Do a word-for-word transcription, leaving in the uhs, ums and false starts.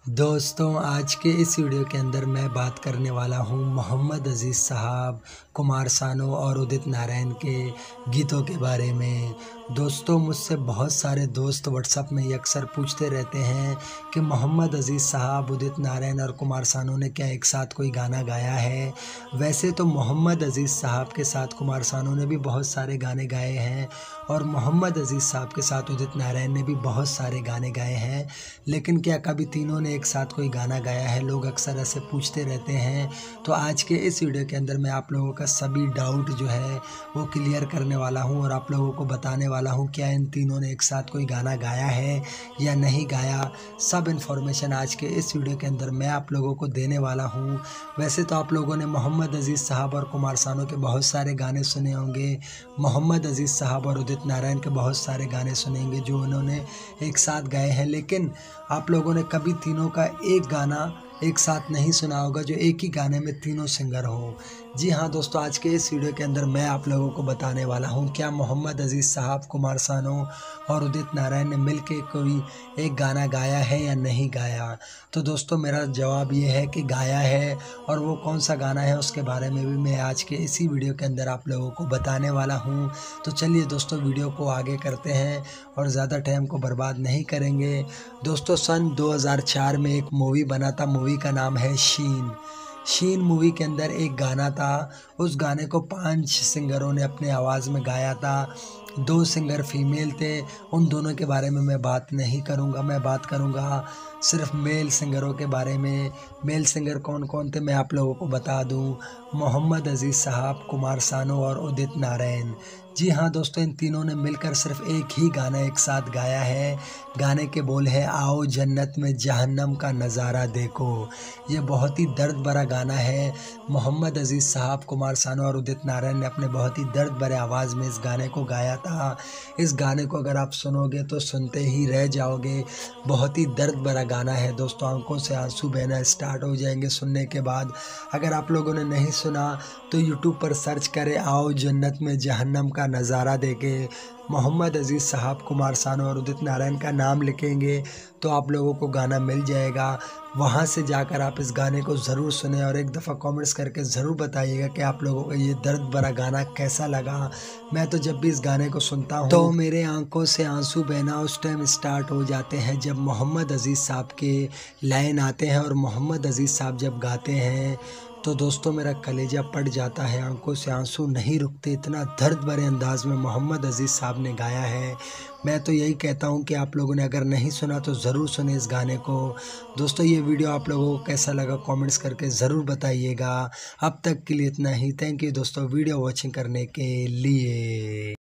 दोस्तों आज के इस वीडियो के अंदर मैं बात करने वाला हूँ मोहम्मद अज़ीज़ साहब, कुमार सानू और उदित नारायण के गीतों के बारे में। दोस्तों मुझसे बहुत सारे दोस्त व्हाट्सएप में ये अक्सर पूछते रहते हैं कि मोहम्मद अज़ीज़ साहब, उदित नारायण और कुमार सानू ने क्या एक साथ कोई गाना गाया है। वैसे तो मोहम्मद अज़ीज़ साहब के साथ कुमार सानू ने भी बहुत सारे गाने गाए हैं और मोहम्मद अज़ीज़ साहब के साथ उदित नारायण ने भी बहुत सारे गाने गाए हैं, लेकिन क्या कभी तीनों ने एक साथ कोई गाना गाया है? लोग अक्सर ऐसे पूछते रहते हैं। तो आज के इस वीडियो के अंदर मैं आप लोगों का सभी डाउट जो है वो क्लियर करने वाला हूं और आप लोगों को बताने वाला हूं क्या इन तीनों ने एक साथ कोई गाना गाया है या नहीं गाया। सब इन्फॉर्मेशन आज के इस वीडियो के अंदर मैं आप लोगों को देने वाला हूं। वैसे तो आप लोगों ने मोहम्मद अज़ीज़ साहब और कुमार सानू के बहुत सारे गाने सुने होंगे, मोहम्मद अज़ीज़ साहब और उदित नारायण के बहुत सारे गाने सुनेंगे जो उन्होंने एक साथ गाए हैं, लेकिन आप लोगों ने कभी तीनों का एक गाना एक साथ नहीं सुना होगा जो एक ही गाने में तीनों सिंगर हो। जी हाँ दोस्तों, आज के इस वीडियो के अंदर मैं आप लोगों को बताने वाला हूँ क्या मोहम्मद अज़ीज़ साहब, कुमार सानू और उदित नारायण ने मिलके कोई एक गाना गाया है या नहीं गाया। तो दोस्तों मेरा जवाब ये है कि गाया है, और वो कौन सा गाना है उसके बारे में भी मैं आज के इसी वीडियो के अंदर आप लोगों को बताने वाला हूँ। तो चलिए दोस्तों वीडियो को आगे करते हैं और ज़्यादा टाइम को बर्बाद नहीं करेंगे। दोस्तों सन दो हज़ार चार में एक मूवी बना था, मूवी का नाम है शीन। शीन मूवी के अंदर एक गाना था, उस गाने को पांच सिंगरों ने अपने आवाज़ में गाया था। दो सिंगर फीमेल थे, उन दोनों के बारे में मैं बात नहीं करूंगा। मैं बात करूंगा सिर्फ मेल सिंगरों के बारे में। मेल सिंगर कौन कौन थे मैं आप लोगों को बता दूं, मोहम्मद अज़ीज़ साहब, कुमार सानू और उदित नारायण। जी हाँ दोस्तों, इन तीनों ने मिलकर सिर्फ एक ही गाना एक साथ गाया है। गाने के बोल है आओ जन्नत में जहन्नम का नज़ारा देखो। ये बहुत ही दर्द भरा गाना है। मोहम्मद अज़ीज़ साहब, कुमार सानू और उदित नारायण ने अपने बहुत ही दर्द भरे आवाज़ में इस गाने को गाया था। इस गाने को अगर आप सुनोगे तो सुनते ही रह जाओगे। बहुत ही दर्द भरा गाना है दोस्तों, आंखों से आंसू बहना स्टार्ट हो जाएंगे सुनने के बाद। अगर आप लोगों ने नहीं सुना तो यूट्यूब पर सर्च करें आओ जन्नत में जहन्नम का नज़ारा देखे। मोहम्मद अज़ीज़ साहब, कुमार सानू और उदित नारायण का नाम लिखेंगे तो आप लोगों को गाना मिल जाएगा। वहाँ से जाकर आप इस गाने को ज़रूर सुने और एक दफ़ा कमेंट्स करके ज़रूर बताइएगा कि आप लोगों को ये दर्द भरा गाना कैसा लगा। मैं तो जब भी इस गाने को सुनता हूँ तो मेरे आंखों से आंसू बहना उस टाइम स्टार्ट हो जाते हैं जब मोहम्मद अज़ीज़ साहब के लाइन आते हैं और मोहम्मद अज़ीज़ साहब जब गाते हैं तो दोस्तों मेरा कलेजा फट जाता है, आंखों से आंसू नहीं रुकते। इतना दर्द भरे अंदाज में मोहम्मद अज़ीज़ साहब ने गाया है। मैं तो यही कहता हूँ कि आप लोगों ने अगर नहीं सुना तो ज़रूर सुने इस गाने को। दोस्तों ये वीडियो आप लोगों को कैसा लगा कमेंट्स करके ज़रूर बताइएगा। अब तक के लिए इतना ही। थैंक यू दोस्तों वीडियो वॉचिंग करने के लिए।